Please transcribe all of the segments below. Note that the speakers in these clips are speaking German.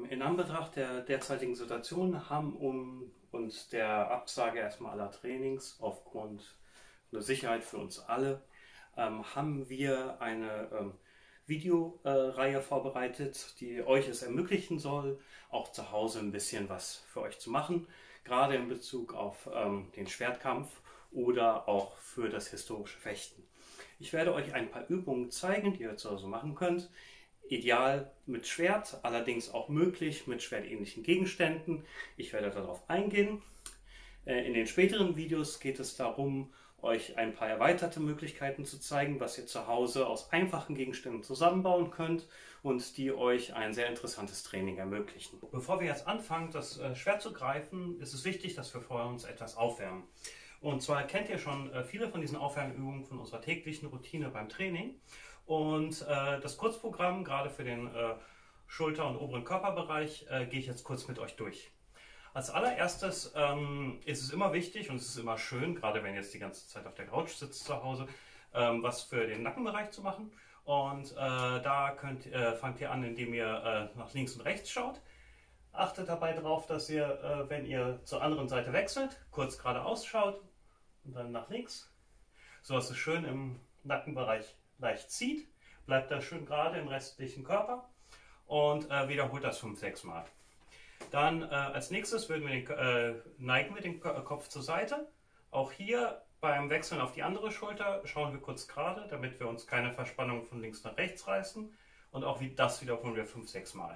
In Anbetracht der derzeitigen Situation und der Absage erstmal aller Trainings aufgrund der Sicherheit für uns alle, haben wir eine Videoreihe vorbereitet, die euch es ermöglichen soll, auch zu Hause ein bisschen was für euch zu machen, gerade in Bezug auf den Schwertkampf oder auch für das historische Fechten. Ich werde euch ein paar Übungen zeigen, die ihr zu Hause machen könnt. Ideal mit Schwert, allerdings auch möglich mit schwertähnlichen Gegenständen. Ich werde darauf eingehen. In den späteren Videos geht es darum, euch ein paar erweiterte Möglichkeiten zu zeigen, was ihr zu Hause aus einfachen Gegenständen zusammenbauen könnt und die euch ein sehr interessantes Training ermöglichen. Bevor wir jetzt anfangen, das Schwert zu greifen, ist es wichtig, dass wir vorher uns etwas aufwärmen. Und zwar kennt ihr schon viele von diesen Aufwärmübungen von unserer täglichen Routine beim Training. Und das Kurzprogramm, gerade für den Schulter- und oberen Körperbereich, gehe ich jetzt kurz mit euch durch. Als allererstes ist es immer wichtig und es ist immer schön, gerade wenn ihr jetzt die ganze Zeit auf der Couch sitzt zu Hause, was für den Nackenbereich zu machen. Und da fangt ihr an, indem ihr nach links und rechts schaut. Achtet dabei darauf, dass ihr, wenn ihr zur anderen Seite wechselt, kurz geradeaus schaut und dann nach links, so dass es schön im Nackenbereich leicht zieht. Bleibt da schön gerade im restlichen Körper und wiederholt das 5-6 Mal. Dann als nächstes neigen wir den Kopf zur Seite. Auch hier beim Wechseln auf die andere Schulter schauen wir kurz gerade, damit wir uns keine Verspannung von links nach rechts reißen. Und auch das wiederholen wir 5-6 Mal.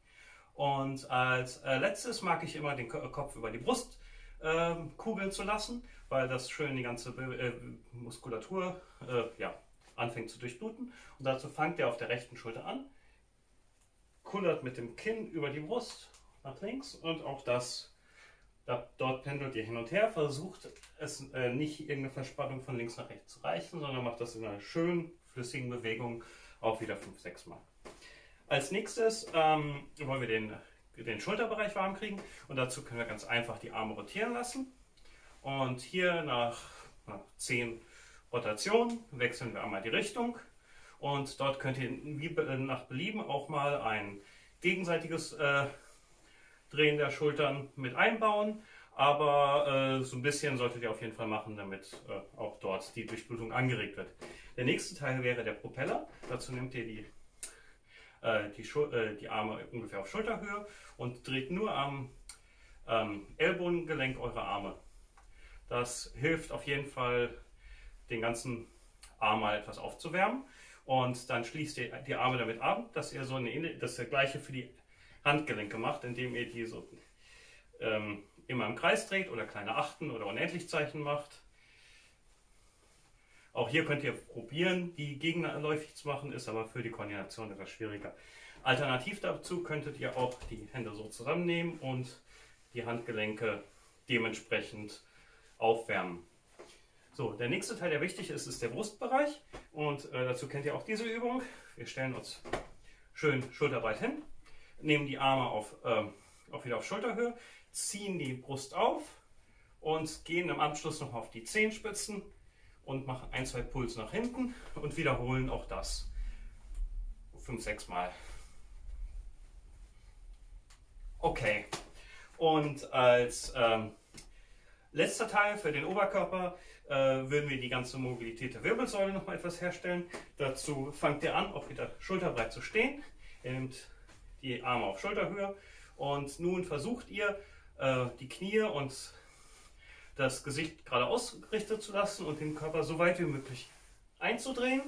Und als letztes mag ich immer den Kopf über die Brust kugeln zu lassen, weil das schön die ganze Muskulatur anfängt zu durchbluten. Und dazu fangt ihr auf der rechten Schulter an, kullert mit dem Kinn über die Brust nach links und auch dort pendelt ihr hin und her, versucht es nicht irgendeine Verspannung von links nach rechts zu reichen, sondern macht das in einer schönen, flüssigen Bewegung auch wieder 5-6 Mal. Als nächstes wollen wir den Schulterbereich warm kriegen und dazu können wir ganz einfach die Arme rotieren lassen. Und hier nach 10 Rotationen wechseln wir einmal die Richtung und dort könnt ihr nach Belieben auch mal ein gegenseitiges Drehen der Schultern mit einbauen, aber so ein bisschen solltet ihr auf jeden Fall machen, damit auch dort die Durchblutung angeregt wird. Der nächste Teil wäre der Propeller. Dazu nehmt ihr die Arme ungefähr auf Schulterhöhe und dreht nur am Ellbogengelenk eure Arme. Das hilft auf jeden Fall, den ganzen Arm mal etwas aufzuwärmen. Und dann schließt ihr die Arme damit ab, dass ihr das gleiche für die Handgelenke macht, indem ihr die so immer im Kreis dreht oder kleine Achten oder Unendlichzeichen macht. Auch hier könnt ihr probieren, die gegenläufig zu machen, ist aber für die Koordination etwas schwieriger. Alternativ dazu könntet ihr auch die Hände so zusammennehmen und die Handgelenke dementsprechend aufwärmen. So, der nächste Teil, der wichtig ist, ist der Brustbereich und dazu kennt ihr auch diese Übung. Wir stellen uns schön schulterbreit hin, nehmen die Arme auch wieder auf Schulterhöhe, ziehen die Brust auf und gehen im Anschluss noch auf die Zehenspitzen und machen 1-2 Puls nach hinten und wiederholen auch das 5-6 Mal. Okay, und als letzter Teil für den Oberkörper würden wir die ganze Mobilität der Wirbelsäule noch mal etwas herstellen. Dazu fangt ihr an, auch wieder schulterbreit zu stehen. Ihr nehmt die Arme auf Schulterhöhe und nun versucht ihr, die Knie und das Gesicht gerade ausgerichtet zu lassen und den Körper so weit wie möglich einzudrehen.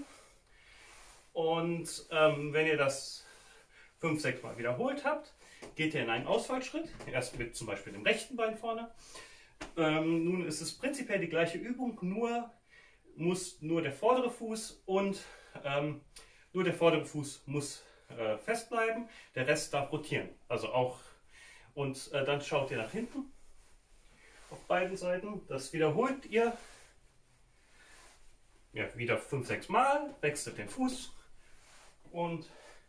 Und wenn ihr das 5-6 Mal wiederholt habt, geht ihr in einen Ausfallschritt, erst mit zum Beispiel dem rechten Bein vorne. Nun ist es prinzipiell die gleiche Übung, muss nur der vordere Fuß muss fest bleiben, der Rest darf rotieren. Also auch, und dann schaut ihr nach hinten auf beiden Seiten. Das wiederholt ihr wieder 5-6 Mal, wechselt den Fuß und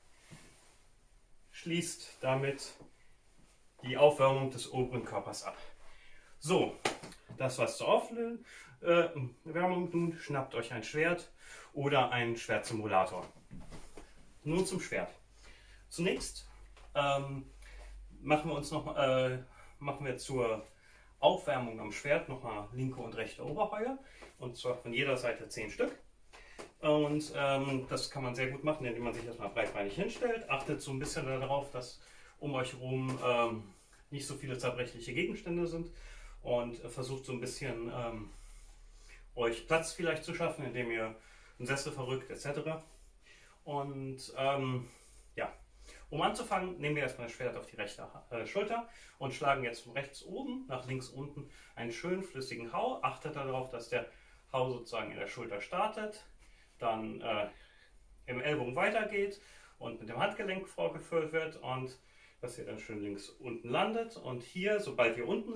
schließt damit die Aufwärmung des oberen Körpers ab. So, das war's zur Aufwärmung. Nun schnappt euch ein Schwert oder einen Schwertsimulator. Nun zum Schwert. Zunächst machen wir zur Aufwärmung am Schwert nochmal linke und rechte Oberheuer. Und zwar von jeder Seite 10 Stück. Und das kann man sehr gut machen, indem man sich erstmal breitbeinig hinstellt. Achtet so ein bisschen darauf, dass um euch herum nicht so viele zerbrechliche Gegenstände sind. Und versucht so ein bisschen euch Platz vielleicht zu schaffen, indem ihr einen Sessel verrückt etc. Und ja, um anzufangen, nehmen wir erstmal das Schwert auf die rechte Schulter und schlagen jetzt von rechts oben nach links unten einen schönen flüssigen Hau. Achtet darauf, dass der Hau sozusagen in der Schulter startet, dann im Ellbogen weitergeht und mit dem Handgelenk vorgeführt wird und dass ihr dann schön links unten landet. Und hier, sobald ihr unten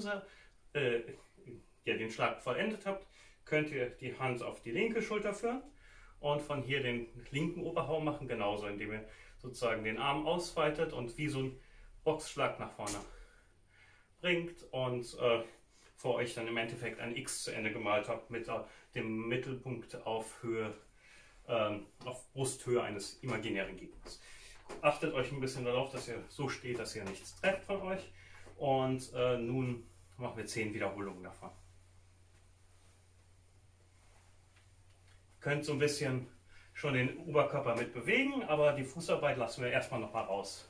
den Schlag vollendet habt, könnt ihr die Hand auf die linke Schulter führen und von hier den linken Oberhau machen, genauso, indem ihr sozusagen den Arm ausweitet und wie so ein Boxschlag nach vorne bringt und vor euch dann im Endeffekt ein X zu Ende gemalt habt mit dem Mittelpunkt auf Brusthöhe eines imaginären Gegners. Achtet euch ein bisschen darauf, dass ihr so steht, dass ihr nichts trefft von euch. Und nun machen wir 10 Wiederholungen davon. Ihr könnt so ein bisschen schon den Oberkörper mit bewegen, aber die Fußarbeit lassen wir erstmal noch mal raus.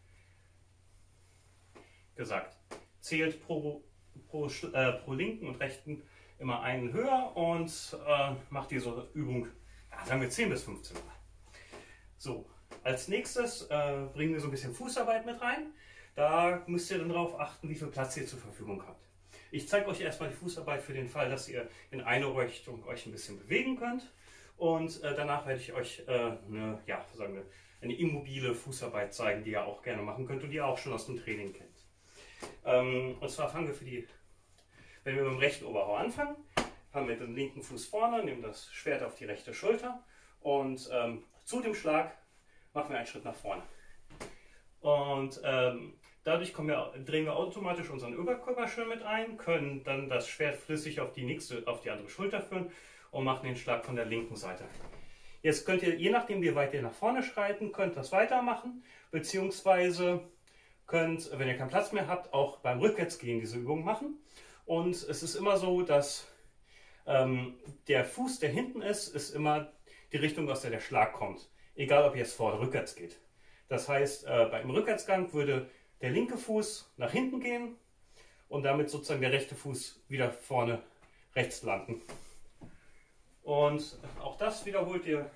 Gesagt, zählt pro linken und rechten immer einen höher und macht diese Übung, ja, sagen wir 10 bis 15 Mal. So, als nächstes bringen wir so ein bisschen Fußarbeit mit rein. Da müsst ihr dann darauf achten, wie viel Platz ihr zur Verfügung habt. Ich zeige euch erstmal die Fußarbeit für den Fall, dass ihr in eine Richtung euch ein bisschen bewegen könnt. Und danach werde ich euch eine immobile Fußarbeit zeigen, die ihr auch gerne machen könnt und die ihr auch schon aus dem Training kennt. Und zwar fangen wir wenn wir mit dem rechten Oberhau anfangen, haben wir den linken Fuß vorne, nehmen das Schwert auf die rechte Schulter und zu dem Schlag machen wir einen Schritt nach vorne. Und dadurch drehen wir automatisch unseren Oberkörper schön mit ein, können dann das Schwert flüssig auf die andere Schulter führen und machen den Schlag von der linken Seite. Jetzt könnt ihr, je nachdem wie weit ihr nach vorne schreiten, könnt das weitermachen, beziehungsweise könnt, wenn ihr keinen Platz mehr habt, auch beim Rückwärtsgehen diese Übung machen. Und es ist immer so, dass der Fuß, der hinten ist immer die Richtung, aus der der Schlag kommt. Egal, ob ihr jetzt vor oder rückwärts geht. Das heißt, beim Rückwärtsgang würde der linke Fuß nach hinten gehen und damit sozusagen der rechte Fuß wieder vorne rechts landen. Und auch das wiederholt ihr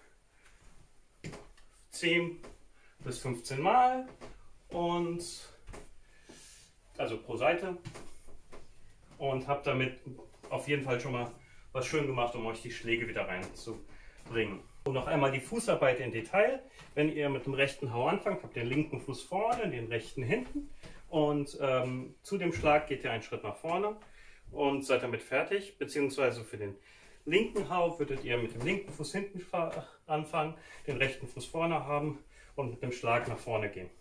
10 bis 15 Mal und also pro Seite und habt damit auf jeden Fall schon mal was schön gemacht, um euch die Schläge wieder reinzubringen. Und noch einmal die Fußarbeit im Detail. Wenn ihr mit dem rechten Hau anfangt, habt ihr den linken Fuß vorne, den rechten hinten und zu dem Schlag geht ihr einen Schritt nach vorne und seid damit fertig, beziehungsweise für den linken Hau würdet ihr mit dem linken Fuß hinten anfangen, den rechten Fuß vorne haben und mit dem Schlag nach vorne gehen.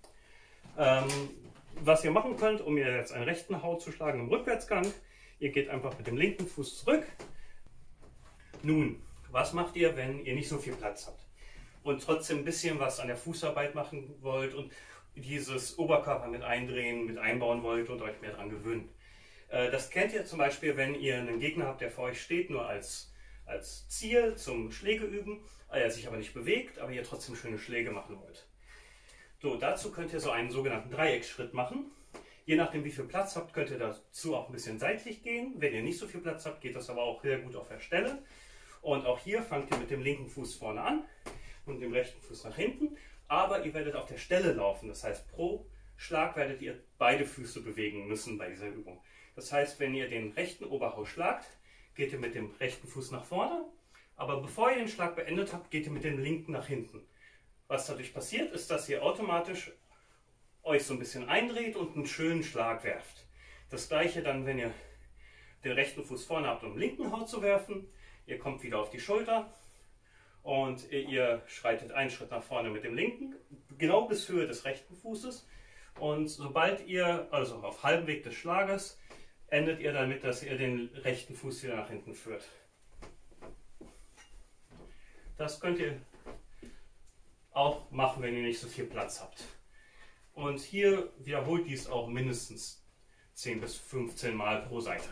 Was ihr machen könnt, um ihr jetzt einen rechten Hau zu schlagen im Rückwärtsgang, ihr geht einfach mit dem linken Fuß zurück. Nun, was macht ihr, wenn ihr nicht so viel Platz habt und trotzdem ein bisschen was an der Fußarbeit machen wollt und dieses Oberkörper mit eindrehen, mit einbauen wollt und euch mehr daran gewöhnen? Das kennt ihr zum Beispiel, wenn ihr einen Gegner habt, der vor euch steht, nur als Ziel zum Schläge üben, er sich aber nicht bewegt, aber ihr trotzdem schöne Schläge machen wollt. So, dazu könnt ihr so einen sogenannten Dreiecksschritt machen. Je nachdem, wie viel Platz habt, könnt ihr dazu auch ein bisschen seitlich gehen. Wenn ihr nicht so viel Platz habt, geht das aber auch sehr gut auf der Stelle. Und auch hier fangt ihr mit dem linken Fuß vorne an und dem rechten Fuß nach hinten. Aber ihr werdet auf der Stelle laufen. Das heißt, pro Schlag werdet ihr beide Füße bewegen müssen bei dieser Übung. Das heißt, wenn ihr den rechten Oberhau schlagt, geht ihr mit dem rechten Fuß nach vorne. Aber bevor ihr den Schlag beendet habt, geht ihr mit dem linken nach hinten. Was dadurch passiert, ist, dass ihr automatisch euch so ein bisschen eindreht und einen schönen Schlag werft. Das gleiche dann, wenn ihr den rechten Fuß vorne habt, um den linken Hau zu werfen. Ihr kommt wieder auf die Schulter und ihr schreitet einen Schritt nach vorne mit dem linken, genau bis Höhe des rechten Fußes. Und sobald ihr, also auf halbem Weg des Schlages, endet ihr damit, dass ihr den rechten Fuß wieder nach hinten führt. Das könnt ihr auch machen, wenn ihr nicht so viel Platz habt. Und hier wiederholt dies auch mindestens 10 bis 15 Mal pro Seite.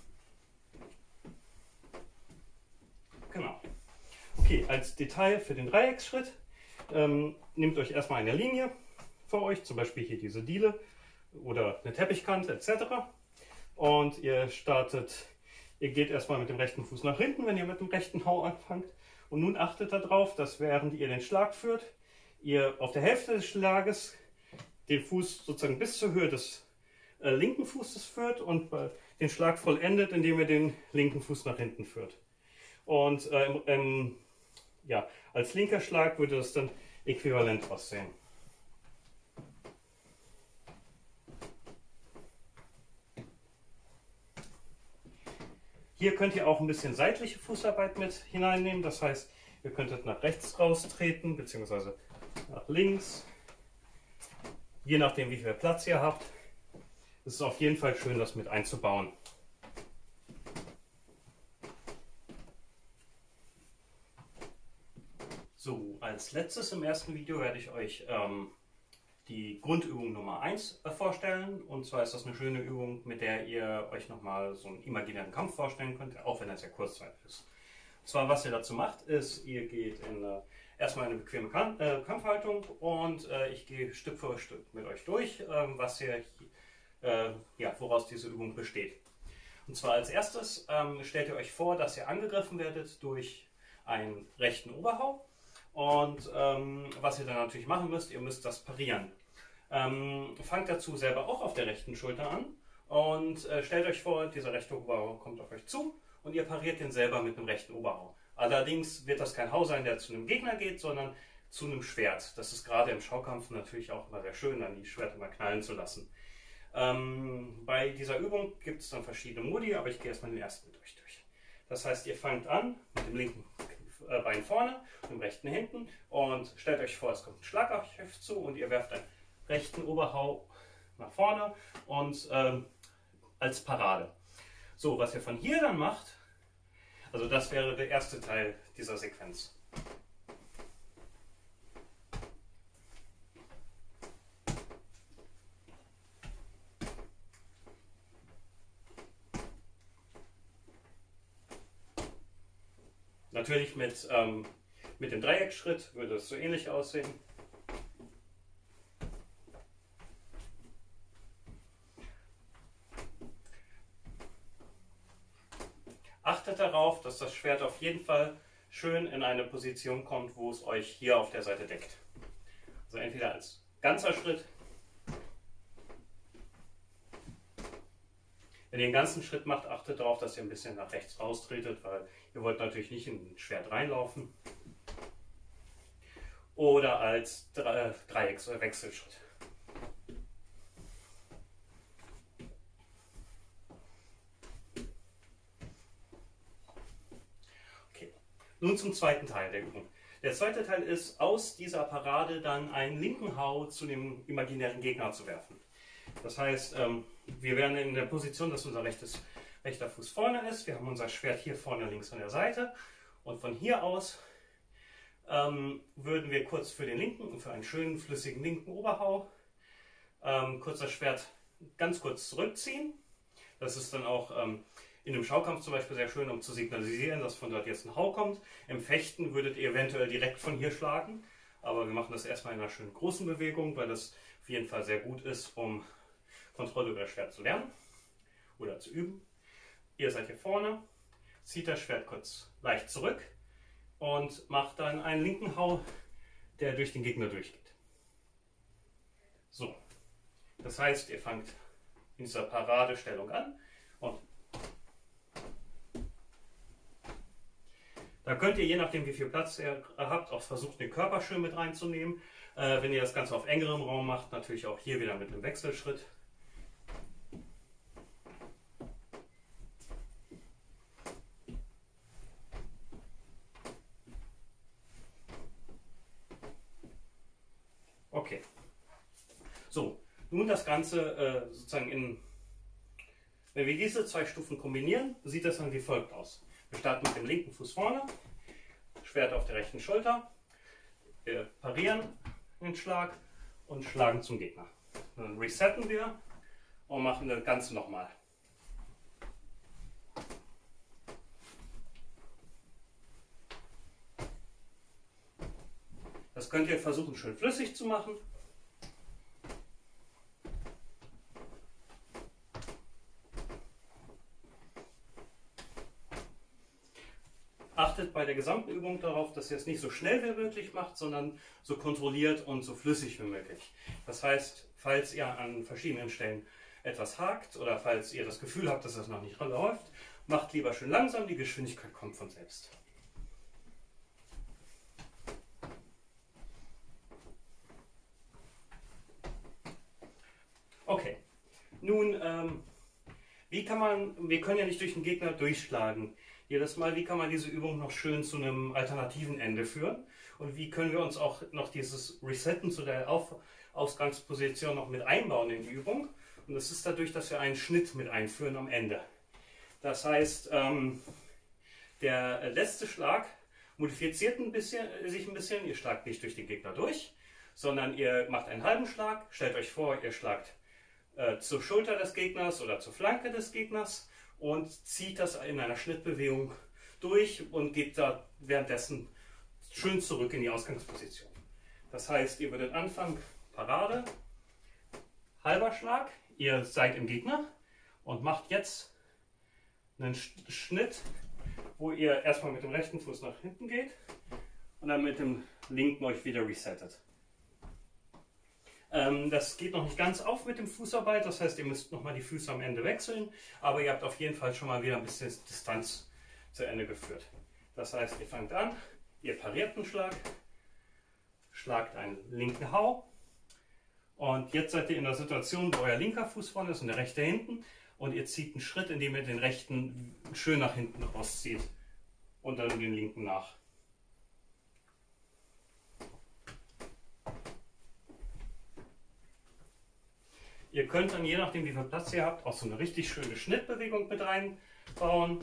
Genau. Okay, als Detail für den Dreiecksschritt nehmt euch erstmal eine Linie vor euch, zum Beispiel hier diese Diele oder eine Teppichkante etc. Und ihr geht erstmal mit dem rechten Fuß nach hinten, wenn ihr mit dem rechten Hau anfangt. Und nun achtet darauf, dass während ihr den Schlag führt, ihr auf der Hälfte des Schlages den Fuß sozusagen bis zur Höhe des linken Fußes führt und den Schlag vollendet, indem ihr den linken Fuß nach hinten führt. Und ja, als linker Schlag würde das dann äquivalent aussehen. Hier könnt ihr auch ein bisschen seitliche Fußarbeit mit hineinnehmen. Das heißt, ihr könntet nach rechts raustreten, beziehungsweise nach links. Je nachdem, wie viel Platz ihr habt. Es ist auf jeden Fall schön, das mit einzubauen. So, als letztes im ersten Video werde ich euch die Grundübung Nummer 1 vorstellen. Und zwar ist das eine schöne Übung, mit der ihr euch nochmal so einen imaginären Kampf vorstellen könnt, auch wenn er sehr kurzzeitig ist. Und zwar, was ihr dazu macht, ist, ihr geht erstmal in eine bequeme Kampfhaltung und ich gehe Stück für Stück mit euch durch, woraus diese Übung besteht. Und zwar als erstes stellt ihr euch vor, dass ihr angegriffen werdet durch einen rechten Oberhau. Und was ihr dann natürlich machen müsst, ihr müsst das parieren. Fangt dazu selber auch auf der rechten Schulter an und stellt euch vor, dieser rechte Oberhau kommt auf euch zu und ihr pariert den selber mit einem rechten Oberhau. Allerdings wird das kein Hau sein, der zu einem Gegner geht, sondern zu einem Schwert. Das ist gerade im Schaukampf natürlich auch immer sehr schön, dann die Schwerter mal knallen zu lassen. Bei dieser Übung gibt es dann verschiedene Modi, aber ich gehe erstmal den ersten mit euch durch. Das heißt, ihr fangt an mit dem linken Bein vorne und dem rechten hinten und stellt euch vor, es kommt ein Schlag auf euch zu und ihr werft einen rechten Oberhau nach vorne und als Parade. So, was ihr von hier dann macht, also das wäre der erste Teil dieser Sequenz. Natürlich mit dem Dreiecksschritt würde es so ähnlich aussehen. Achtet darauf, dass das Schwert auf jeden Fall schön in eine Position kommt, wo es euch hier auf der Seite deckt. Also entweder als ganzer Schritt. Wenn ihr den ganzen Schritt macht, achtet darauf, dass ihr ein bisschen nach rechts raustretet, weil ihr wollt natürlich nicht in ein Schwert reinlaufen. Oder als Dreiecks- oder Wechselschritt. Okay. Nun zum zweiten Teil der Übung. Der zweite Teil ist, aus dieser Parade dann einen linken Hau zu dem imaginären Gegner zu werfen. Das heißt, wir wären in der Position, dass unser rechter Fuß vorne ist. Wir haben unser Schwert hier vorne links an der Seite. Und von hier aus würden wir kurz für den linken und für einen schönen flüssigen linken Oberhau kurz das Schwert ganz kurz zurückziehen. Das ist dann auch in einem Schaukampf zum Beispiel sehr schön, um zu signalisieren, dass von dort jetzt ein Hau kommt. Im Fechten würdet ihr eventuell direkt von hier schlagen. Aber wir machen das erstmal in einer schönen großen Bewegung, weil das auf jeden Fall sehr gut ist, um Kontrolle über das Schwert zu lernen oder zu üben. Ihr seid hier vorne, zieht das Schwert kurz leicht zurück und macht dann einen linken Hau, der durch den Gegner durchgeht. So, das heißt, ihr fangt in dieser Paradestellung an und da könnt ihr, je nachdem wie viel Platz ihr habt, auch versuchen, den Körper schön mit reinzunehmen. Wenn ihr das Ganze auf engerem Raum macht, natürlich auch hier wieder mit einem Wechselschritt. Okay. So, nun das Ganze sozusagen wenn wir diese zwei Stufen kombinieren, sieht das dann wie folgt aus. Wir starten mit dem linken Fuß vorne, Schwert auf der rechten Schulter, wir parieren den Schlag und schlagen zum Gegner. Dann resetten wir und machen das Ganze nochmal. Das könnt ihr versuchen, schön flüssig zu machen. Achtet bei der gesamten Übung darauf, dass ihr es nicht so schnell wie möglich macht, sondern so kontrolliert und so flüssig wie möglich. Das heißt, falls ihr an verschiedenen Stellen etwas hakt oder falls ihr das Gefühl habt, dass das noch nicht läuft, macht lieber schön langsam, die Geschwindigkeit kommt von selbst. Okay, nun, wir können ja nicht durch den Gegner durchschlagen. Jedes Mal, wie kann man diese Übung noch schön zu einem alternativen Ende führen? Und wie können wir uns auch noch dieses Resetten zu der Ausgangsposition noch mit einbauen in die Übung? Und das ist dadurch, dass wir einen Schnitt mit einführen am Ende. Das heißt, der letzte Schlag modifiziert sich ein bisschen. Ihr schlagt nicht durch den Gegner durch, sondern ihr macht einen halben Schlag. Stellt euch vor, ihr schlagt zur Schulter des Gegners oder zur Flanke des Gegners und zieht das in einer Schnittbewegung durch und geht da währenddessen schön zurück in die Ausgangsposition. Das heißt, ihr würdet anfangen, Parade, halber Schlag, ihr seid im Gegner und macht jetzt einen Schnitt, wo ihr erstmal mit dem rechten Fuß nach hinten geht und dann mit dem linken euch wieder resettet. Das geht noch nicht ganz auf mit dem Fußarbeit, das heißt, ihr müsst nochmal die Füße am Ende wechseln, aber ihr habt auf jeden Fall schon mal wieder ein bisschen Distanz zu Ende geführt. Das heißt, ihr fangt an, ihr pariert einen Schlag, schlagt einen linken Hau und jetzt seid ihr in der Situation, wo euer linker Fuß vorne ist und der rechte hinten und ihr zieht einen Schritt, indem ihr den rechten schön nach hinten rauszieht und dann den linken nach. Ihr könnt dann, je nachdem wie viel Platz ihr habt, auch so eine richtig schöne Schnittbewegung mit reinbauen.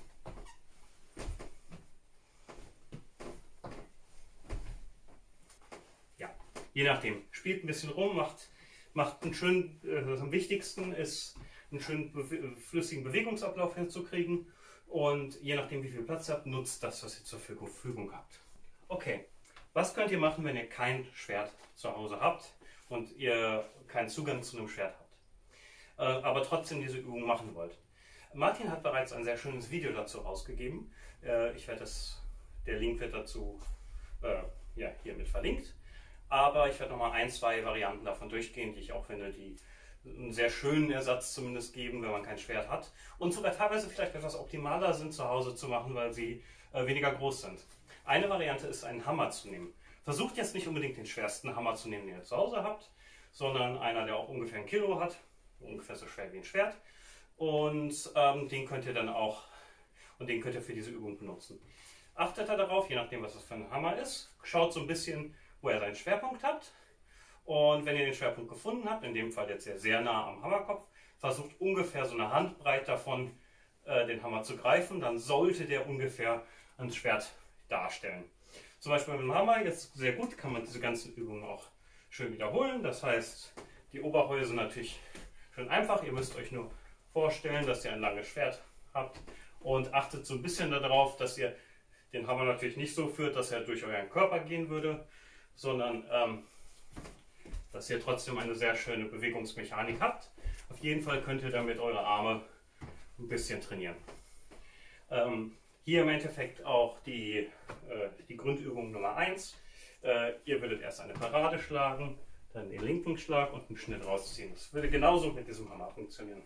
Ja, je nachdem. Spielt ein bisschen rum, macht einen schönen, am wichtigsten ist, einen schönen flüssigen Bewegungsablauf hinzukriegen. Und je nachdem wie viel Platz ihr habt, nutzt das, was ihr zur Verfügung habt. Okay, was könnt ihr machen, wenn ihr kein Schwert zu Hause habt und ihr keinen Zugang zu einem Schwert habt, aber trotzdem diese Übung machen wollt? Martin hat bereits ein sehr schönes Video dazu rausgegeben. Der Link wird dazu ja, hiermit verlinkt. Aber ich werde nochmal ein, zwei Varianten davon durchgehen, die ich auch finde, die einen sehr schönen Ersatz zumindest geben, wenn man kein Schwert hat. Und sogar teilweise vielleicht etwas optimaler sind zu Hause zu machen, weil sie weniger groß sind. Eine Variante ist, einen Hammer zu nehmen. Versucht jetzt nicht unbedingt den schwersten Hammer zu nehmen, den ihr zu Hause habt, sondern einer, der auch ungefähr 1 Kilo hat, ungefähr so schwer wie ein Schwert. Und den könnt ihr dann auch, und den könnt ihr für diese Übung benutzen. Achtet da darauf, je nachdem was das für ein Hammer ist, schaut so ein bisschen, wo ihr seinen Schwerpunkt habt. Und wenn ihr den Schwerpunkt gefunden habt, in dem Fall jetzt sehr nah am Hammerkopf, versucht ungefähr so eine Handbreit davon den Hammer zu greifen, dann sollte der ungefähr ein Schwert darstellen. Zum Beispiel mit dem Hammer, jetzt sehr gut, kann man diese ganzen Übungen auch schön wiederholen. Das heißt, die Oberhäuse natürlich schön einfach. Ihr müsst euch nur vorstellen, dass ihr ein langes Schwert habt und achtet so ein bisschen darauf, dass ihr den Hammer natürlich nicht so führt, dass er durch euren Körper gehen würde, sondern dass ihr trotzdem eine sehr schöne Bewegungsmechanik habt. Auf jeden Fall könnt ihr damit eure Arme ein bisschen trainieren. Hier im Endeffekt auch die Grundübung Nummer 1. Ihr würdet erst eine Parade schlagen, dann den linken Schlag und einen Schnitt rausziehen. Das würde genauso mit diesem Hammer funktionieren.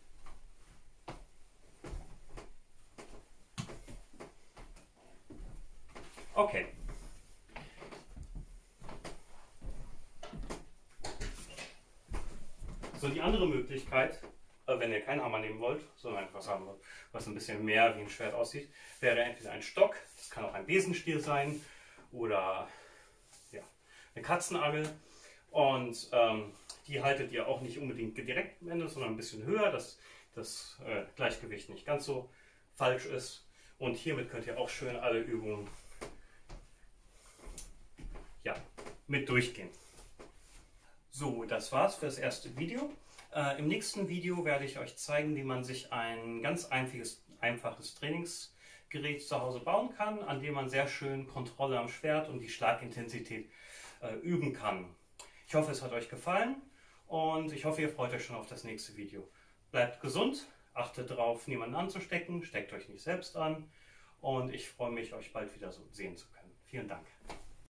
Okay. So, die andere Möglichkeit, wenn ihr keinen Hammer nehmen wollt, sondern etwas haben wollt, was ein bisschen mehr wie ein Schwert aussieht, wäre entweder ein Stock, das kann auch ein Besenstiel sein oder ja, eine Katzenangel. Und die haltet ihr auch nicht unbedingt direkt am Ende, sondern ein bisschen höher, dass das Gleichgewicht nicht ganz so falsch ist. Und hiermit könnt ihr auch schön alle Übungen ja, mit durchgehen. So, das war's für das erste Video. Im nächsten Video werde ich euch zeigen, wie man sich ein ganz einfaches Trainingsgerät zu Hause bauen kann, an dem man sehr schön Kontrolle am Schwert und die Schlagintensität üben kann. Ich hoffe, es hat euch gefallen und ich hoffe, ihr freut euch schon auf das nächste Video. Bleibt gesund, achtet darauf, niemanden anzustecken, steckt euch nicht selbst an und ich freue mich, euch bald wieder so sehen zu können. Vielen Dank.